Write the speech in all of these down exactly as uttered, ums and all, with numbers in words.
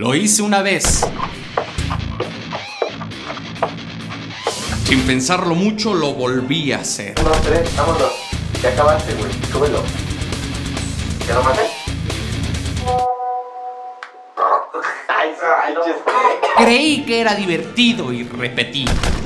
Lo hice una vez. Sin pensarlo mucho, lo volví a hacer. Uno, tres, vámonos. Ya acabaste, güey. Súbelo. ¿Ya lo maté? Ay, Sánchez. Creí que era divertido y repetí.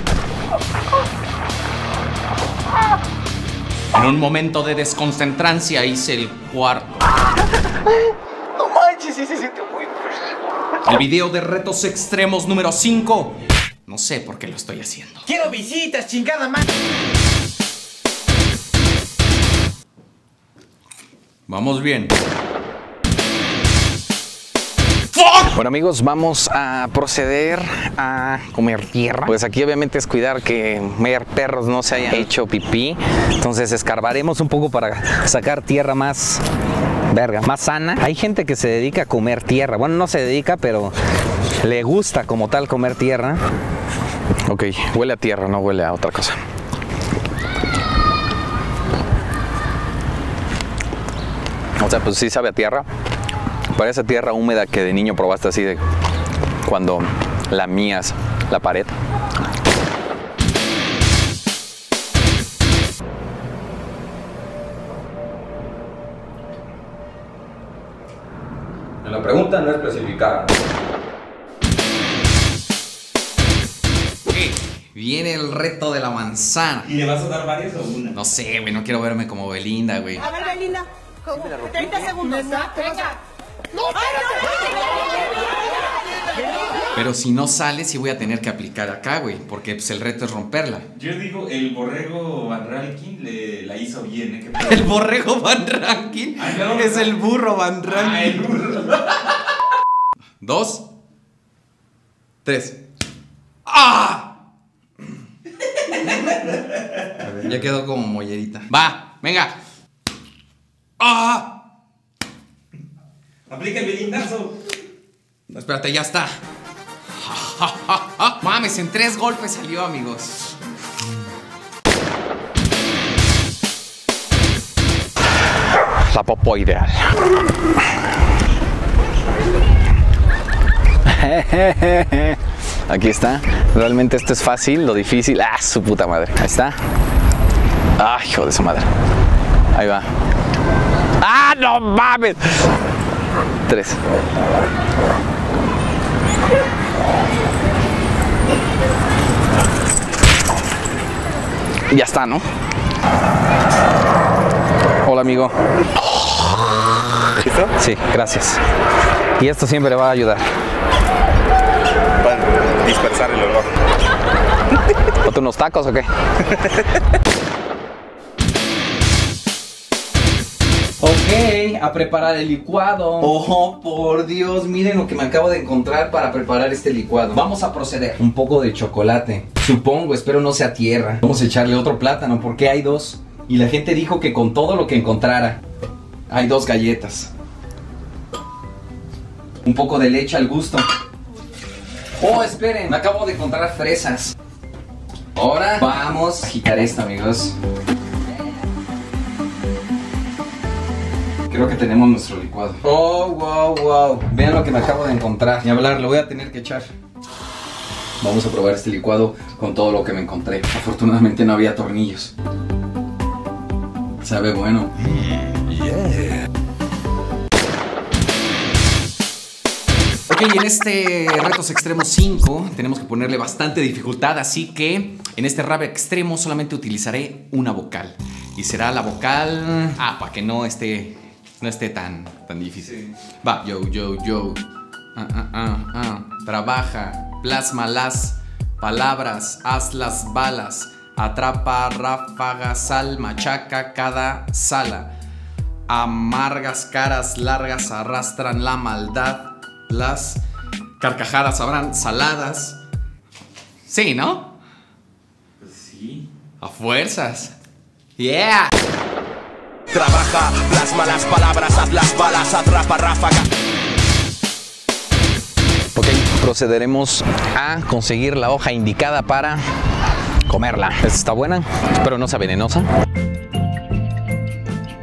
En un momento de desconcentrancia hice el cuarto. No manches, sí se siente muy... El video de retos extremos número cinco. No sé por qué lo estoy haciendo. ¡Quiero visitas, chingada madre! Vamos bien. Bueno amigos, vamos a proceder a comer tierra. Pues aquí obviamente es cuidar que comer perros no se hayan hecho pipí. Entonces escarbaremos un poco para sacar tierra más verga, más sana. Hay gente que se dedica a comer tierra. Bueno, no se dedica, pero le gusta como tal comer tierra. Ok, huele a tierra, no huele a otra cosa. O sea, pues sí sabe a tierra. Parece tierra húmeda que de niño probaste así de cuando lamías la pared. La pregunta no es especificar. Viene el reto de la manzana. ¿Y le vas a dar varios o una? No sé, güey, no quiero verme como Belinda, güey. A ver, Belinda, ¿cómo? treinta segundos, ¿no? Venga. ¡No, Pero si no sale, sí voy a tener que aplicar acá, güey, porque pues, el reto es romperla. Yo digo, el borrego Van Rankin le, la hizo bien, ¿eh? El borrego Van Rankin Ay, no, es no. el burro Van Rankin. Ah, el burro. Dos. Tres. ¡Ah! A ver, ya quedó como mollerita. Va, venga. ¡Ah! Aplica el belindazo. No, espérate, ya está. Mames, en tres golpes salió, amigos. La popo ideal. Aquí está. Realmente esto es fácil, lo difícil. Ah, su puta madre. Ahí está. Ah, hijo de su madre. Ahí va. ¡Ah, no mames! Tres. Ya está, ¿no? Hola, amigo. ¿Listo? Sí, gracias. Y esto siempre le va a ayudar. Para dispersar el olor. ¿Otro unos tacos o qué? Ok, a preparar el licuado. Oh, por Dios, miren lo que me acabo de encontrar para preparar este licuado. Vamos a proceder. Un poco de chocolate. Supongo, espero no sea tierra. Vamos a echarle otro plátano porque hay dos. Y la gente dijo que con todo lo que encontrara. Hay dos galletas. Un poco de leche al gusto. Oh, esperen, me acabo de encontrar fresas. Ahora vamos a quitar esto, amigos. Creo que tenemos nuestro licuado. Oh, wow, wow. Vean lo que me acabo de encontrar. Ni hablar, lo voy a tener que echar. Vamos a probar este licuado con todo lo que me encontré. Afortunadamente no había tornillos. Sabe bueno. Yeah. Ok, en este Retos Extremos cinco tenemos que ponerle bastante dificultad, así que en este rap extremo solamente utilizaré una vocal. Y será la vocal... Ah, para que no esté... No esté tan, tan difícil. Va, yo, yo, yo. Ah, ah, ah, ah. Trabaja, plasma las palabras, haz las balas, atrapa, ráfaga, sal, machaca cada sala. Amargas caras largas arrastran la maldad, las carcajadas habrán saladas. Sí, ¿no? Pues sí. A fuerzas. Yeah. Trabaja, plasma las palabras, haz las balas, atrapa, ráfaga. Ok, procederemos a conseguir la hoja indicada para comerla. Esta está buena, espero no sea venenosa.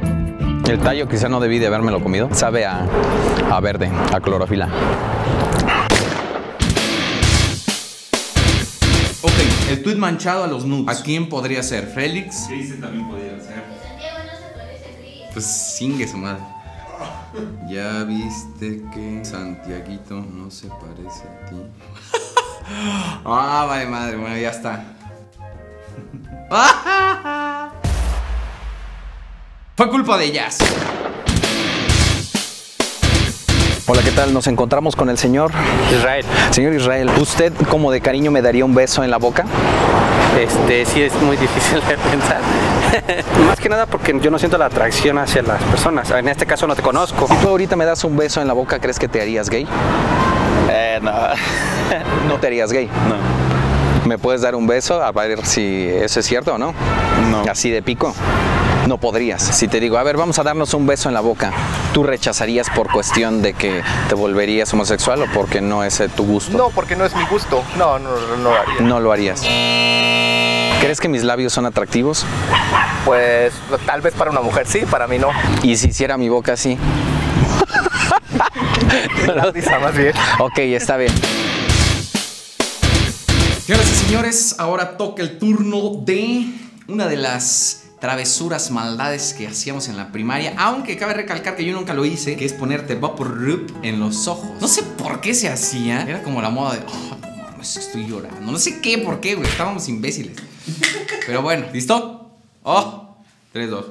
El tallo quizá no debí de habérmelo comido. Sabe a, a verde, a clorofila. tweet manchado a los nudes. ¿A quién podría ser? ¿Félix? Chris también podría ser. Pues singue su madre. Ya viste que Santiaguito no se parece a ti. Ah, vale madre, bueno, ya está. Fue culpa de ellas. Hola, ¿qué tal? Nos encontramos con el señor Israel. Señor Israel, ¿usted como de cariño me daría un beso en la boca? Este, sí es muy difícil de pensar. Más que nada porque yo no siento la atracción hacia las personas. En este caso no te conozco. Si tú ahorita me das un beso en la boca, ¿crees que te harías gay? Eh, no. ¿No te harías gay? No. ¿Me puedes dar un beso a ver si eso es cierto o no? No. ¿Así de pico? No podrías. Si te digo, a ver, vamos a darnos un beso en la boca, ¿tú rechazarías por cuestión de que te volverías homosexual o porque no es eh, tu gusto? No, porque no es mi gusto. No, no, no lo haría. No lo harías. ¿Crees que mis labios son atractivos? Pues tal vez para una mujer sí, para mí no. ¿Y si hiciera mi boca así? La risa más bien. Ok, está bien. Señoras y señores, ahora toca el turno de una de las travesuras, maldades que hacíamos en la primaria. Aunque cabe recalcar que yo nunca lo hice, que es ponerte Vaporrup en los ojos. No sé por qué se hacía. Era como la moda de, oh, no mames, estoy llorando. No sé qué, por qué, güey. Estábamos imbéciles. Pero bueno, ¿listo? Oh, tres, dos.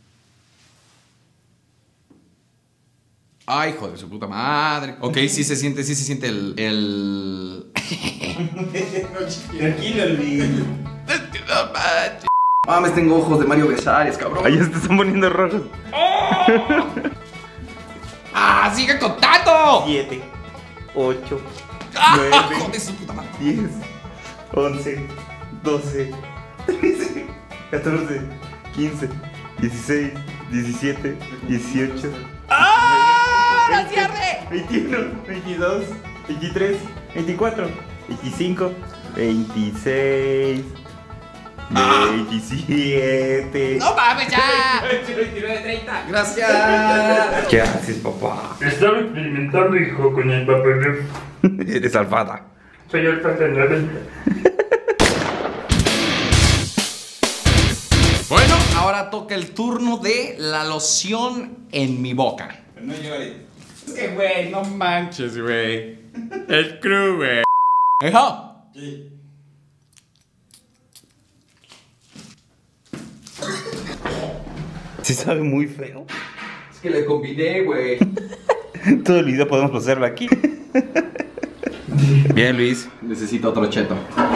Ay, hijo de su puta madre. Ok, sí se siente, sí se siente el... el... Tranquilo, Luis. No manches. Mames, tengo ojos de Mario Besares, cabrón. Ahí se te están poniendo rojos. ¡Ah, sigue contando! siete, ocho, ¡Ah, nueve, hijo de su puta madre! diez, once, doce, trece, catorce, quince, dieciséis, diecisiete, dieciocho. ¡Ah! ¡La cierre! veintiuno, veintidós, veintitrés, veinticuatro, veinticinco, veintiséis, veintisiete. ¡No mames, ya! veintinueve, treinta. Gracias. ¿Qué haces, papá? Estaba experimentando, hijo, con el papel. Eres alfada. Soy el nueve. Bueno, ahora toca el turno de la loción en mi boca. No llores. Es que, güey, no manches, güey. El crew, güey. ¿Hijo? Sí. Sí sabe muy feo. Es que le combiné, güey. Todo el video podemos pasarlo aquí. Bien, Luis. Necesito otro cheto.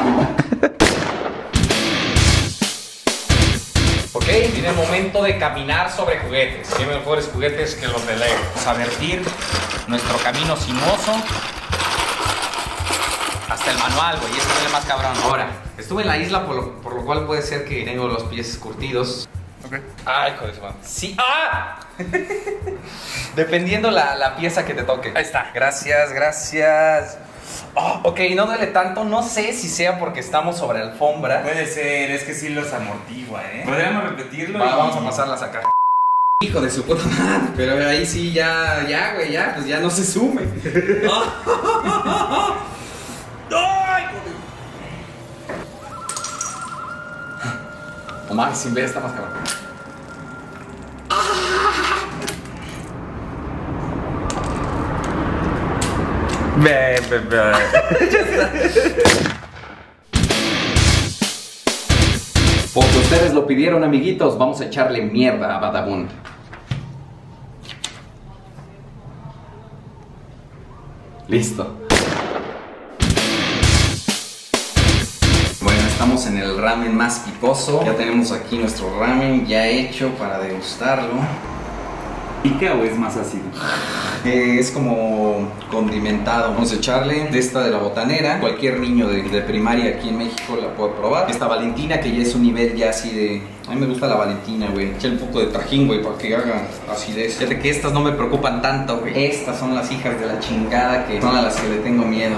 Ok, viene el momento de caminar sobre juguetes. Qué mejores juguetes que los de Lego. Vamos a vertir nuestro camino sinuoso hasta el manual, güey. Este es el más cabrón. Ahora, estuve en la isla, por lo, por lo cual puede ser que tengo los pies curtidos. Ok. Ay, hijo de su madre. Sí. ¡Ah! Dependiendo la, la pieza que te toque. Ahí está. Gracias, gracias. Oh, ok, no duele tanto. No sé si sea porque estamos sobre alfombra. Puede ser, es que sí los amortigua, ¿eh? Podríamos repetirlo. Va, y... Vamos a pasarlas acá. Hijo de su puta madre. Pero ahí sí ya, ya, güey, ya, pues ya no se sume. ¡Ay! Omar, sin ver está más cabrón. Ve, ve, ve. Porque ustedes lo pidieron, amiguitos, vamos a echarle mierda a Badabun. Listo. Bueno, estamos en el ramen más picoso. Ya tenemos aquí nuestro ramen ya hecho para degustarlo. ¿Pica o es más ácido? Eh, es como condimentado. Vamos a echarle de esta de la botanera. Cualquier niño de, de primaria aquí en México la puede probar. Esta Valentina, que ya es un nivel ya así de... A mí me gusta la Valentina, güey. Echale un poco de Tajín, güey, para que haga acidez. Fíjate que estas no me preocupan tanto, güey. Estas son las hijas de la chingada que son a las que le tengo miedo.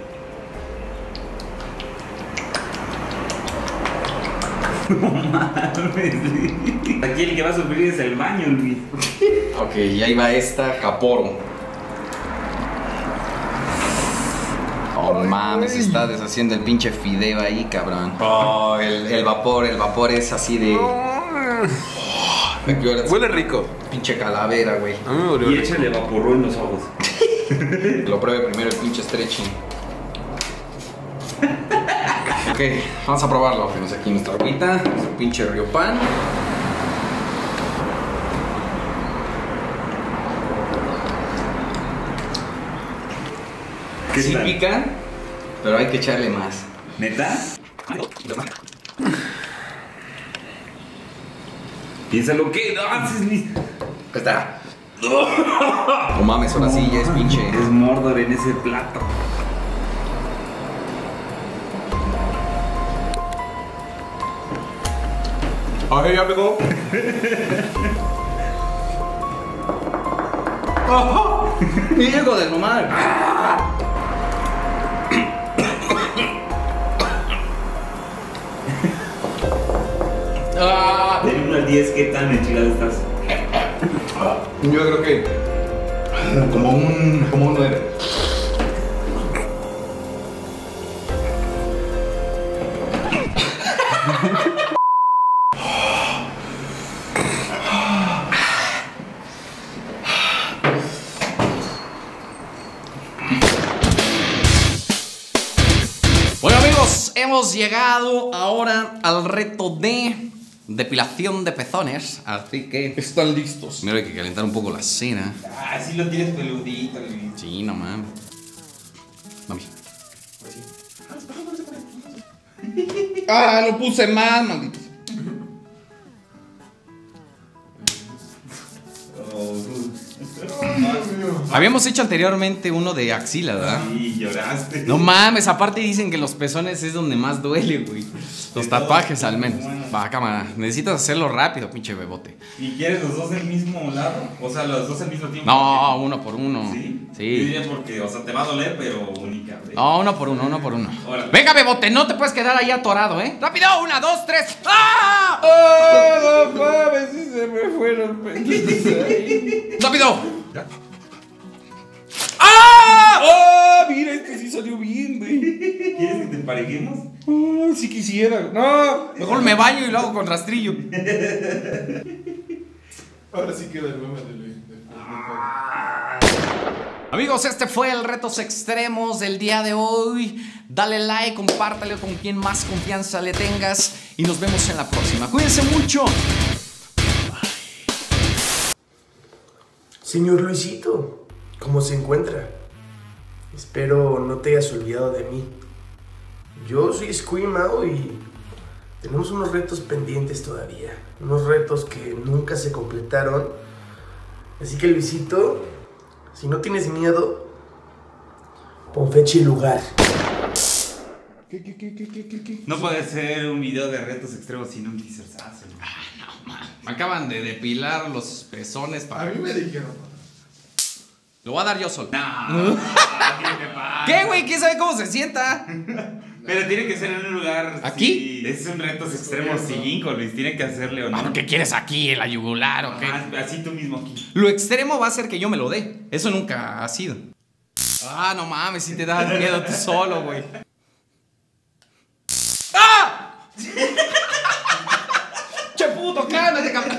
No mames, Luis. Aquí el que va a sufrir es el baño, Luis. Ok, y ahí va esta Caporo. No mames, está deshaciendo el pinche fideo ahí, cabrón. Oh, el, el vapor, el vapor es así de... Huele rico. Pinche calavera, güey. Y échale vaporru en los ojos. Lo pruebe primero el pinche stretching. Ok, vamos a probarlo. Tenemos aquí nuestra agüita, nuestro pinche Riopan. ¿Qué Sí tal? pica, pero hay que echarle más. ¿Neta? Piénsalo que no haces ni. Ahí está. No mames, ahora sí ya es pinche. Es Mordor en ese plato. Ay, ya pegó. ¡Ajá! ¡Hijo de normal! Ah. Del uno al diez, ¿qué tan enchilado estás? Yo creo que como un como un nueve. Bueno amigos, hemos llegado ahora al reto de depilación de pezones, así que están listos. Mira, hay que calentar un poco la cera. Ah, sí lo tienes peludito, Luis. Sí, no mames. Mami. Ah, lo puse mal, maldito. Habíamos hecho anteriormente uno de axila, ¿verdad? Sí, lloraste. No mames, aparte dicen que los pezones es donde más duele, güey. Los tatuajes al menos. Va, cámara, necesitas hacerlo rápido, pinche bebote. ¿Y quieres los dos del mismo lado? O sea, los dos al mismo tiempo. No, uno por uno. ¿Sí? Sí. Yo diría porque, o sea, te va a doler, pero única, ¿ves? No, uno por uno, uno por uno. Órale. Venga, bebote, no te puedes quedar ahí atorado, ¿eh? ¡Rápido! Una, dos, tres. ¡Ah! ¡Oh, no mames! Si se me fueron pequitos ahí. ¡Rápido! ¡Ah! ¡Oh! Mira, este sí salió bien, güey. ¿Quieres que te emparejemos? Oh, si quisiera. No, mejor me baño y lo hago con rastrillo. Ahora sí queda el meme de... Amigos, este fue el Retos Extremos del día de hoy. Dale like, compártale con quien más confianza le tengas y nos vemos en la próxima. Cuídense mucho. Señor Luisito, ¿cómo se encuentra? Espero no te hayas olvidado de mí. Yo soy Squimao y tenemos unos retos pendientes todavía. Unos retos que nunca se completaron. Así que Luisito, si no tienes miedo, pon fecha y lugar. ¿Qué, qué, qué, qué, qué, qué, qué? No puede ser un video de retos extremos sin un teaserzazo. Ah, no, man. Me acaban de depilar los pezones para... A mí me dijeron. Lo voy a dar yo solo. No. ¿Qué te pasa? ¿Qué, güey? ¿Quién sabe cómo se sienta? Pero tiene que ser en un lugar... ¿Aquí? Sí, es un retos extremos cinco, Luis. Tiene que hacerle o no. Ah, ¿qué quieres aquí? ¿En la yugular o qué? Ah, así tú mismo aquí. Lo extremo va a ser que yo me lo dé. Eso nunca ha sido. Ah, no mames, si te da miedo tú solo, güey. ¡Ah! ¡Che puto, cálmate, cabrón!